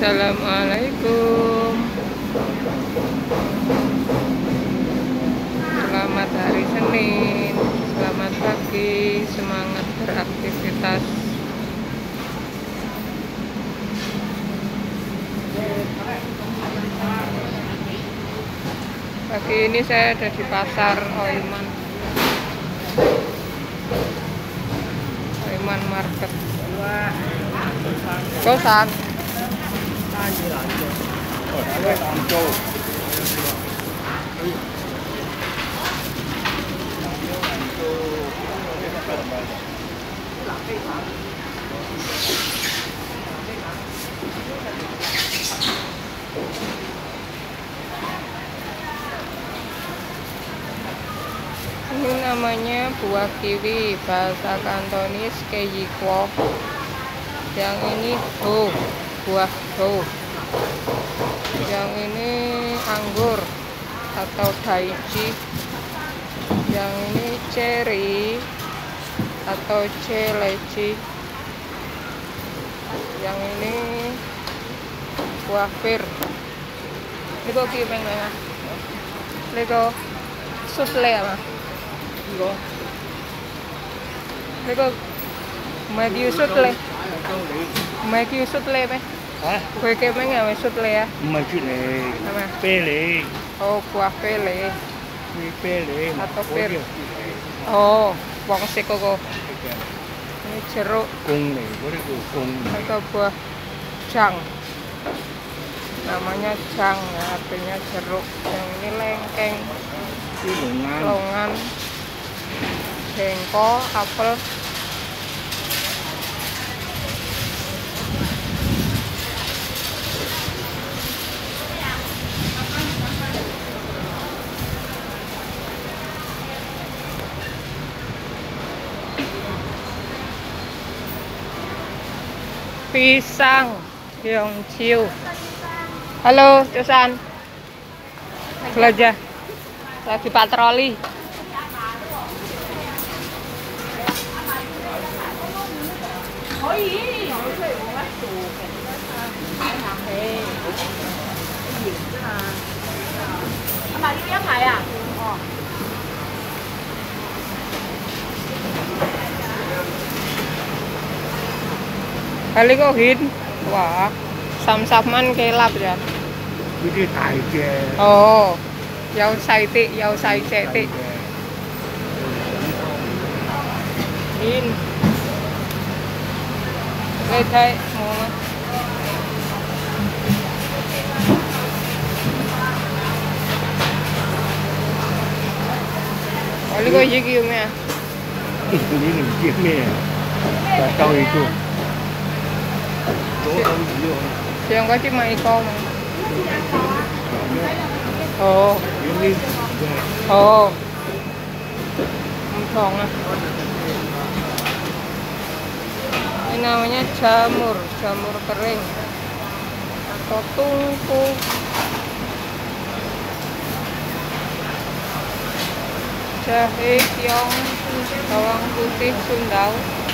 Assalamualaikum. Selamat hari Senin. Selamat pagi. Semangat beraktivitas. Pagi ini saya ada di pasar Oiman. Oiman Market. Kosan. Ini namanya buah kiwi, bahasa Kantonis keikwo. Yang ini buah ho. Yang ini anggur atau daichi. Yang ini cherry atau celeci. Yang ini buah pir. Ini kok gimana? Ini kok sufle apa? Ini kok magi sufle. Magi sufle apa? Hả? Kue kemeng ya sufle ya? Mà chuyện này Apa? pele, Oh, buah pele pele atau pir. Oh, wangsit kok. Ini jeruk cung này có cái cung atau buah jang. Namanya jang ya, artinya jeruk. Yang ini lengkeng, cái longan longan, jengko, apel. Pisang Yongciu. Halo, Josan. Belajar. Lagi patroli. Kali kok hin. Wah, sam-saman kelap ya. cái tài chè Oh, yau sai tị, yau sai chẹ tị. Hin. Đây thấy, mua mà. Kali kok gì kêu mẹ? cái này chiếc nè và tao itu Siang có chiếc máy con mà. Oh, ini oh. Empong ah. Ini namanya jamur kering atau tungku. Jahe, tiong, bawang putih, sundau.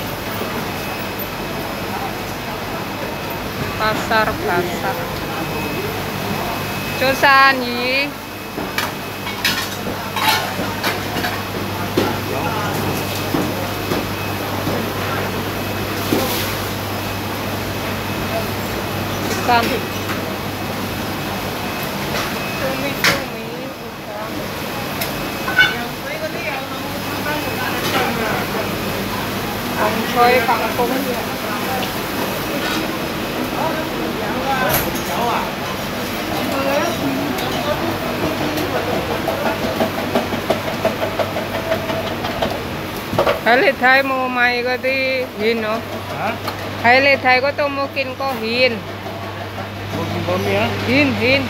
Pasar basah. Josan yi. Ikan. Cumi-cumi ikan. Ongcoy kangkung. Hãy lên thay mua mày có đi hiền nó. hả Hãy lên thay có tôi mua kinh có hiền. một cái bom nhá Hiền.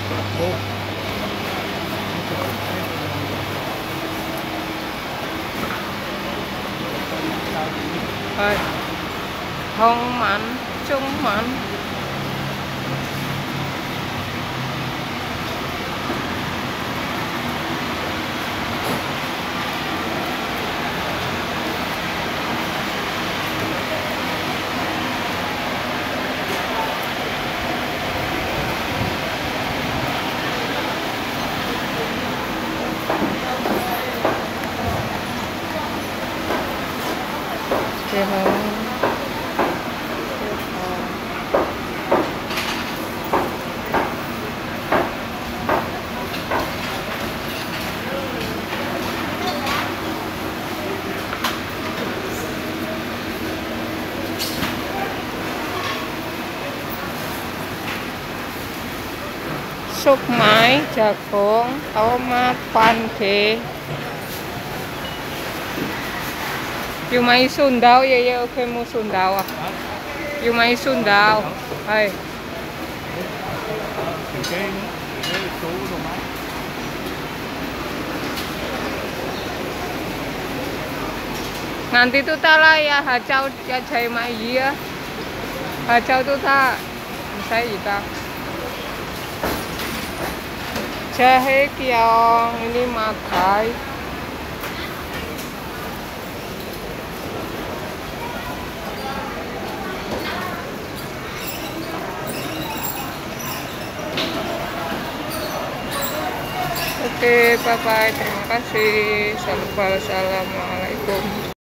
Rồi. Không mặn, trung mặn. Tehong. Súp máy, jagung, tomat, pancake. Yung may sundaw, okay mo sundaw. Yung may sundaw. Ay. cái số đồ máy. Nanti tuh tala ya hacau ya cai mai ya. Hacau tuh ta saya ika. Jahe kiong ini makai. Oke, bye-bye. Terima kasih. Assalamualaikum.